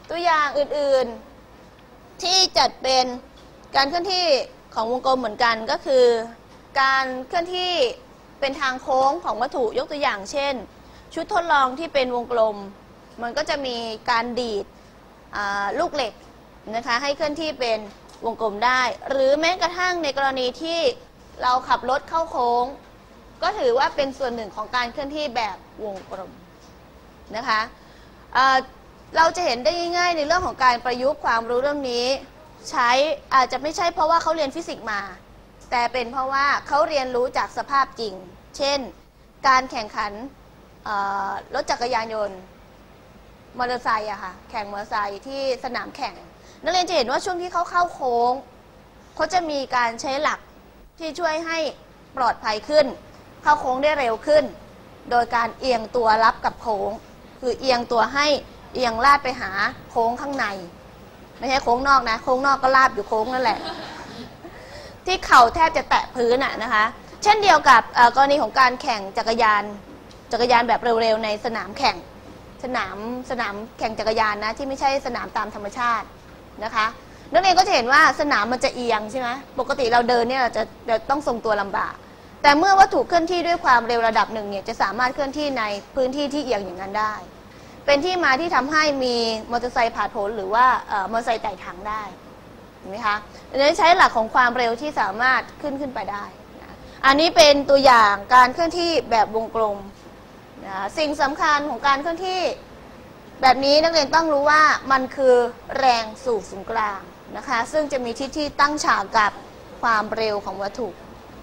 ตัวอย่างอื่นๆที่จัดเป็นการเคลื่อนที่ของวงกลมเหมือนกันก็คือการเคลื่อนที่เป็นทางโค้งของวัตถุยกตัวอย่างเช่นชุดทดลองที่เป็นวงกลมมันก็จะมีการดีดลูกเหล็กนะคะให้เคลื่อนที่เป็นวงกลมได้หรือแม้กระทั่งในกรณีที่เราขับรถเข้าโค้งก็ถือว่าเป็นส่วนหนึ่งของการเคลื่อนที่แบบวงกลมนะคะเราจะเห็นได้ง่ายๆในเรื่องของการประยุกต์ความรู้เรื่องนี้ใช้อาจจะไม่ใช่เพราะว่าเขาเรียนฟิสิกส์มาแต่เป็นเพราะว่าเขาเรียนรู้จากสภาพจริงเช่นการแข่งขันรถจักรยานยนต์มอเตอร์ไซค์อะค่ะแข่งมอเตอร์ไซค์ที่สนามแข่งนักเรียนจะเห็นว่าช่วงที่เขาเข้าโค้งเขาจะมีการใช้หลักที่ช่วยให้ปลอดภัยขึ้นเข้าโค้งได้เร็วขึ้นโดยการเอียงตัวรับกับโค้งคือเอียงตัวให้เอียงลาดไปหาโค้งข้างในไม่ใช่โค้งนอกนะโค้งนอกก็ลาบอยู่โค้งนั่นแหละที่เข่าแทบจะแตะพื้นนะคะเช่นเดียวกับกรณีของการแข่งจักรยานแบบเร็วๆในสนามแข่งสนามแข่งจักรยานนะที่ไม่ใช่สนามตามธรรมชาตินะคะนักเรียนก็จะเห็นว่าสนามมันจะเอียงใช่ไหมปกติเราเดินเนี่ยเราต้องทรงตัวลำบากแต่เมื่อวัตถุเคลื่อนที่ด้วยความเร็วระดับหนึ่งเนี่ยจะสามารถเคลื่อนที่ในพื้นที่ที่เอียงอย่างนั้นได้เป็นที่มาที่ทำให้มีมอเตอร์ไซค์ผ่านผลหรือว่ามอเตอร์ไซค์ไต่ถังได้เห็นไหมคะดังนั้นใช้หลักของความเร็วที่สามารถขึ้นไปได้นะอันนี้เป็นตัวอย่างการเคลื่อนที่แบบวงกลมนะสิ่งสำคัญของการเคลื่อนที่แบบนี้นักเรียนต้องรู้ว่ามันคือแรงสู่ศูนย์กลางนะคะซึ่งจะมีทิศที่ตั้งฉากกับความเร็วของวัตถุ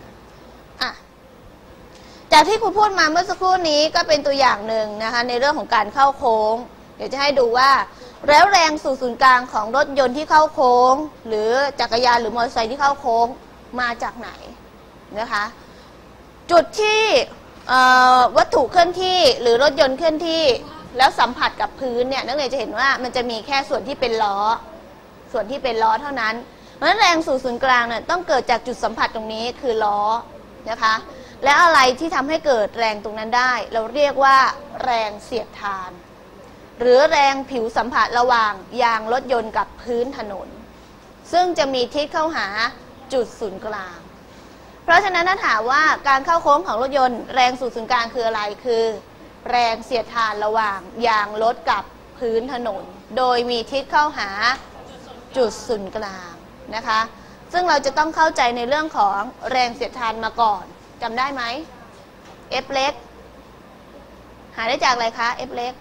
จากที่ครูพูดมาเมื่อสักครู่นี้ก็เป็นตัวอย่างหนึ่งนะคะในเรื่องของการเข้าโค้งเดี๋ยวจะให้ดูว่าแล้วแรงสู่ศูนย์กลางของรถยนต์ที่เข้าโค้งหรือจักรยานหรือมอเตอร์ไซค์ที่เข้าโค้งมาจากไหนนะคะจุดที่วัตถุเคลื่อนที่หรือรถยนต์เคลื่อนที่แล้วสัมผัสกับพื้นเนี่ยนักเรียนจะเห็นว่ามันจะมีแค่ส่วนที่เป็นล้อเท่านั้นเพราะฉะนั้นแรงสู่ศูนย์กลางเนี่ยต้องเกิดจากจุดสัมผัสตรงนี้คือล้อนะคะและอะไรที่ทำให้เกิดแรงตรงนั้นได้เราเรียกว่าแรงเสียดทานหรือแรงผิวสัมผัสระหว่างยางรถยนต์กับพื้นถนนซึ่งจะมีทิศเข้าหาจุดศูนย์กลางเพราะฉะนั้นถ้าถามว่าการเข้าโค้งของรถยนต์แรงสู่ศูนย์กลางคืออะไรคือแรงเสียดทานระหว่างยางรถกับพื้นถนนโดยมีทิศเข้าหาจุดศูนย์กลางนะคะซึ่งเราจะต้องเข้าใจในเรื่องของแรงเสียดทานมาก่อนจำได้ไหม F เล็กหาได้จากอะไรคะ F เล็ก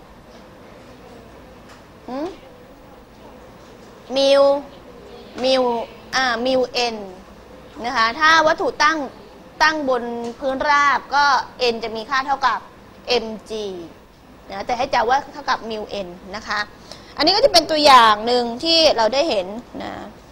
มิว n นะคะถ้าวัตถุตั้งบนพื้นราบก็ n จะมีค่าเท่ากับ mg นะแต่ให้จำว่าเท่ากับมิว n นะคะอันนี้ก็จะเป็นตัวอย่างหนึ่งที่เราได้เห็นนะ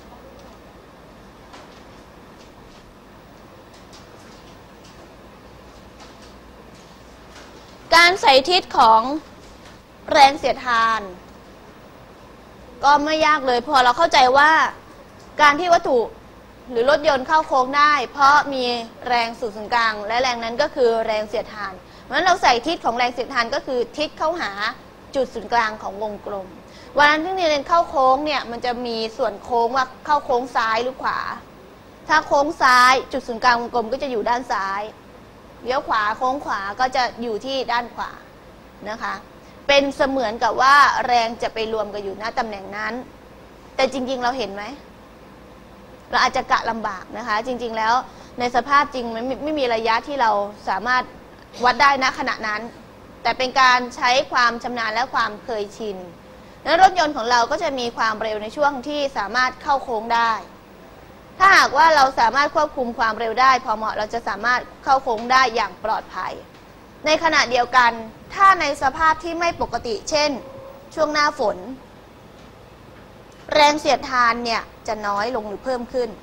การใส่ทิศของแรงเสียดทานก็ไม่ยากเลยพอเราเข้าใจว่าการที่วัตถุหรือรถยนต์เข้าโค้งได้เพราะมีแรงสู่ศูนย์กลางและแรงนั้นก็คือแรงเสียดทานเพราะฉะนั้นเราใส่ทิศของแรงเสียดทานก็คือทิศเข้าหาจุดศูนย์กลางของวงกลมวันนั้นที่เรียนเข้าโค้งเนี่ยมันจะมีส่วนโค้งว่าเข้าโค้งซ้ายหรือขวาถ้าโค้งซ้ายจุดศูนย์กลางวงกลมก็จะอยู่ด้านซ้ายเลี้ยวขวาโค้งขวาก็จะอยู่ที่ด้านขวานะคะเป็นเสมือนกับว่าแรงจะไปรวมกันอยู่ณตำแหน่งนั้นแต่จริงๆเราเห็นไหมเราอาจจะกะลำบากนะคะจริงๆแล้วในสภาพจริงมันไม่มีระยะที่เราสามารถวัดได้ณขณะนั้นแต่เป็นการใช้ความชำนาญและความเคยชินและรถยนต์ของเราก็จะมีความเร็วในช่วงที่สามารถเข้าโค้งได้ถ้าหากว่าเราสามารถควบคุมความเร็วได้พอเหมาะเราจะสามารถเข้าโค้งได้อย่างปลอดภัยในขณะเดียวกันถ้าในสภาพที่ไม่ปกติเช่นช่วงหน้าฝนแรงเสียดทานเนี่ยจะน้อยลงหรือเพิ่มขึ้น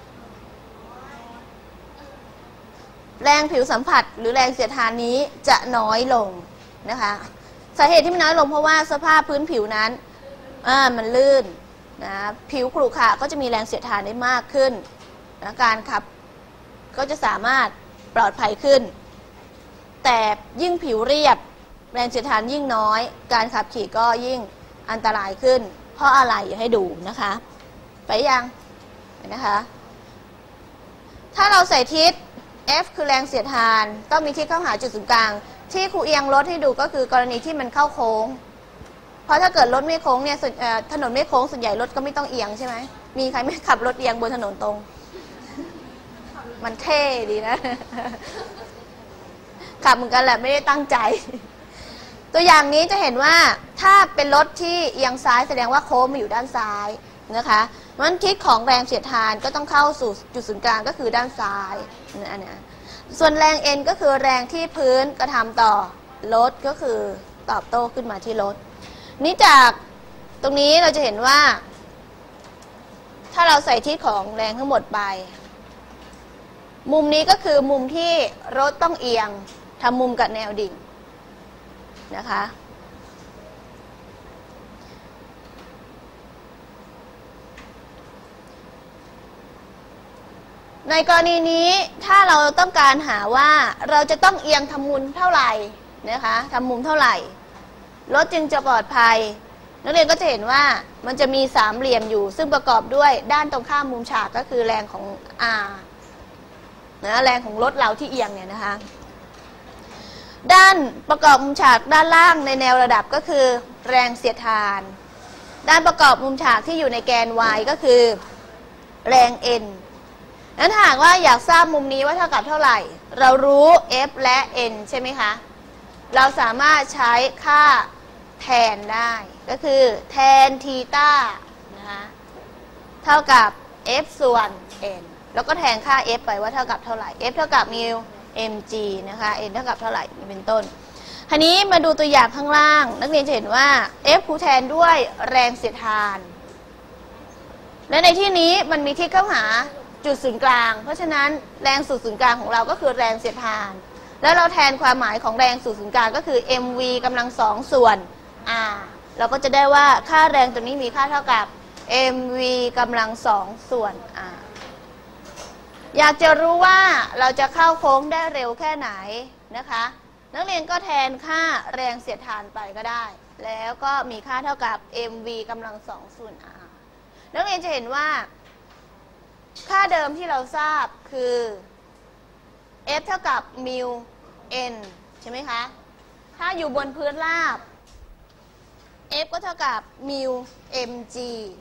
แรงผิวสัมผัสหรือแรงเสียดทานนี้จะน้อยลงนะคะสาเหตุที่มันน้อยลงเพราะว่าสภาพพื้นผิวนั้นมันลื่นนะผิวขรุขระก็จะมีแรงเสียดทานได้มากขึ้นนะการขับก็จะสามารถปลอดภัยขึ้นแต่ยิ่งผิวเรียบแรงเสียดทานยิ่งน้อยการขับขี่ก็ยิ่งอันตรายขึ้นเพราะอะไรอยากให้ดูนะคะไปยังนะคะถ้าเราใส่ทิศ F คือแรงเสียดทานต้องมีทิศเข้าหาจุดศูนย์กลางที่ครูเอียงรถให้ดูก็คือกรณีที่มันเข้าโค้งเพราะถ้าเกิดรถไม่โค้งเนี่ยถนนไม่โค้งส่วนใหญ่รถก็ไม่ต้องเอียงใช่ไหมมีใครไม่ขับรถเอียงบนถนนตรงมันเท่ดีนะขับเหมือนกันแหละไม่ได้ตั้งใจตัวอย่างนี้จะเห็นว่าถ้าเป็นรถที่เอียงซ้ายแสดงว่าโค้งมาอยู่ด้านซ้ายนะคะมันทิศของแรงเสียดทานก็ต้องเข้าสู่จุดศูนย์กลางก็คือด้านซ้ายอันนี้ส่วนแรง N ก็คือแรงที่พื้นกระทำต่อรถก็คือตอบโต้ขึ้นมาที่รถนี้จากตรงนี้เราจะเห็นว่าถ้าเราใส่ทิศของแรงทั้งหมดไปมุมนี้ก็คือมุมที่รถต้องเอียงทำมุมกับแนวดิ่งนะคะในกรณีนี้ถ้าเราต้องการหาว่าเราจะต้องเอียงทำมุมเท่าไหร่นะคะทำมุมเท่าไหร่รถจึงจะปลอดภัยนักเรียนก็จะเห็นว่ามันจะมีสามเหลี่ยมอยู่ซึ่งประกอบด้วยด้านตรงข้ามมุมฉากก็คือแรงของ R นะแรงของรถเราที่เอียงเนี่ยนะคะด้านประกอบมุมฉากด้านล่างในแนวระดับก็คือแรงเสียดทานด้านประกอบมุมฉากที่อยู่ในแกน y ก็คือแรง n นั้นหากว่าอยากทราบมุมนี้ว่าเท่ากับเท่าไหร่เรารู้ f และ n ใช่ไหมคะเราสามารถใช้ค่าแทนได้ก็คือแทนทีต้านะคะเท่ากับ f ส่วน n แล้วก็แทนค่า f ไปว่าเท่ากับเท่าไหร่ f เท่ากับมิว mg นะคะ n เท่ากับเท่าไหร่นี่เป็นต้นทีนี้มาดูตัวอย่างข้างล่างนักเรียนจะเห็นว่า f ครูแทนด้วยแรงเสียดทานและในที่นี้มันมีทิศเข้าหาจุดศูนย์กลางเพราะฉะนั้นแรงสู่ศูนย์กลางของเราก็คือแรงเสียดทานแล้วเราแทนความหมายของแรงสู่ศูนย์กลางก็คือ mv กำลังสองส่วน r เราก็จะได้ว่าค่าแรงตัวนี้มีค่าเท่ากับ mv กำลังสองส่วน r อยากจะรู้ว่าเราจะเข้าโค้งได้เร็วแค่ไหนนะคะนักเรียนก็แทนค่าแรงเสียดทานไปก็ได้แล้วก็มีค่าเท่ากับ mv กำลังสองส่วน r นักเรียนจะเห็นว่าค่าเดิมที่เราทราบคือ f เท่ากับมิว n ใช่ไหมคะถ้าอยู่บนพื้นราบ f ก็เท่ากับมิว mg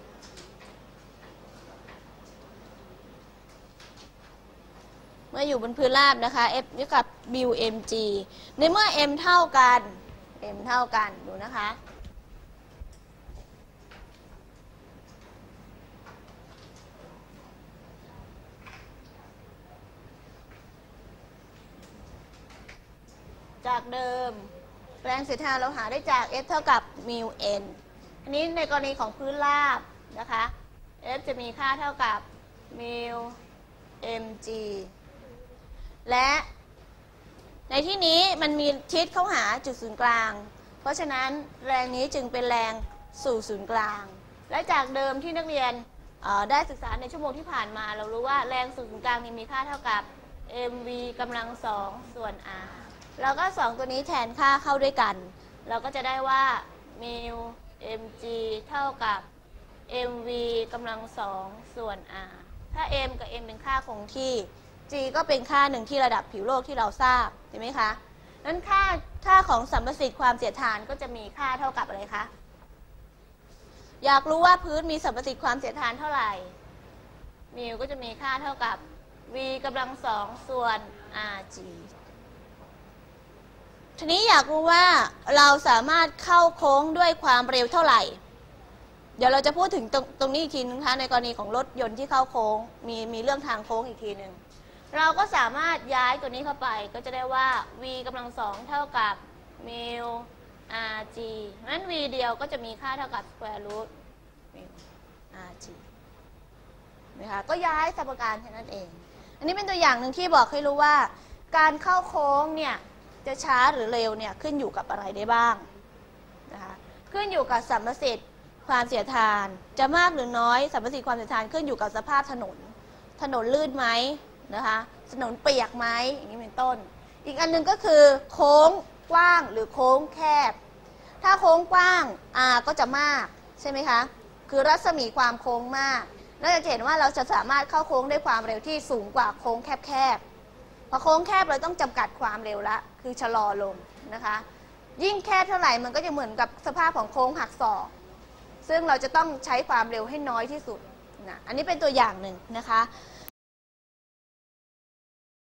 เมื่ออยู่บนพื้นราบนะคะ f เท่ากับมิว mg ในเมื่อ m เท่ากันดูนะคะจากเดิมแรงเสียดทานเราหาได้จาก F เท่ากับมิว n อันนี้ในกรณีของพื้นราบนะคะ F จะมีค่าเท่ากับมิว mg และในที่นี้มันมีทิศเข้าหาจุดศูนย์กลางเพราะฉะนั้นแรงนี้จึงเป็นแรงสู่ศูนย์กลางและจากเดิมที่นักเรียนได้ศึกษาในชั่วโมงที่ผ่านมาเรารู้ว่าแรงสู่ศูนย์กลางมีค่าเท่ากับ mv กำลังสองส่วน rเราก็สองตัวนี้แทนค่าเข้าด้วยกันเราก็จะได้ว่ามิว mg เท่ากับ mv กำลังสองส่วน r ถ้า m กับ m เป็นค่าคงที่ g ก็เป็นค่าหนึ่งที่ระดับผิวโลกที่เราทราบใช่ไหมคะนั้นค่าของสัมประสิทธิ์ความเสียดทานก็จะมีค่าเท่ากับอะไรคะอยากรู้ว่าพื้นมีสัมประสิทธิ์ความเสียดทานเท่าไหร่มิวก็จะมีค่าเท่ากับ v กำลังสองส่วน rgทีนี้อยากรู้ว่าเราสามารถเข้าโค้งด้วยความเร็วเท่าไหร่เดี๋ยวเราจะพูดถึงตรงนี้อีกทีนึงนะคะในกรณีของรถยนต์ที่เข้าโค้งมีเรื่องทางโค้งอีกทีนึงเราก็สามารถย้ายตัวนี้เข้าไปก็จะได้ว่า v กำลังสองเท่ากับมิว rg นั้น v เดียวก็จะมีค่าเท่ากับ square root มิว rg นะคะก็ย้ายสมการแค่นั้นเองอันนี้เป็นตัวอย่างหนึ่งที่บอกให้รู้ว่าการเข้าโค้งเนี่ยจะช้าหรือเร็วเนี่ยขึ้นอยู่กับอะไรได้บ้างนะคะขึ้นอยู่กับสัมประสิทธิ์ความเสียดทานจะมากหรือน้อยสัมประสิทธิ์ความเสียดทานขึ้นอยู่กับสภาพถนนลื่นไหมนะคะถนนเปียกไหมอย่างนี้เป็นต้นอีกอันนึงก็คือโค้งกว้างหรือโค้งแคบถ้าโค้งกว้าง R ก็จะมากใช่ไหมคะคือรัศมีความโค้งมากเราจะเห็นว่าเราจะสามารถเข้าโค้งด้วยความเร็วที่สูงกว่าโค้งแคบๆพอโค้งแคบเราต้องจำกัดความเร็วละคือชะลอลงนะคะยิ่งแคบเท่าไหร่มันก็จะเหมือนกับสภาพของโค้งหักศอกซึ่งเราจะต้องใช้ความเร็วให้น้อยที่สุดนะอันนี้เป็นตัวอย่างหนึ่งนะคะ